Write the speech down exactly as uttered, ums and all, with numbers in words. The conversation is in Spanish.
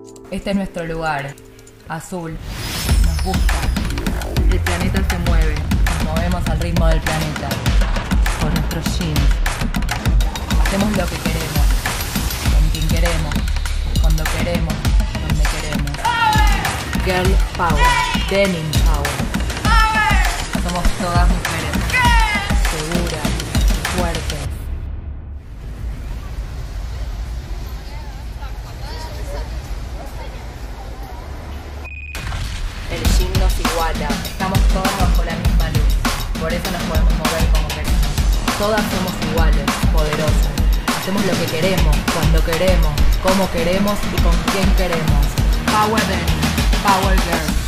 Este es nuestro lugar. Azul. Nos gusta. El planeta se mueve. Nos movemos al ritmo del planeta. Con nuestros jeans. Hacemos lo que queremos. Con quien queremos. Cuando queremos. Donde queremos. Girl power. Denim power. Somos todas mujeres. Seguras. Fuertes. El jean nos iguala. Estamos todos bajo la misma luz. Por eso nos podemos mover como queremos. Todas somos iguales, poderosas. Hacemos lo que queremos, cuando queremos, cómo queremos y con quién queremos. Power Denim, Power Girl.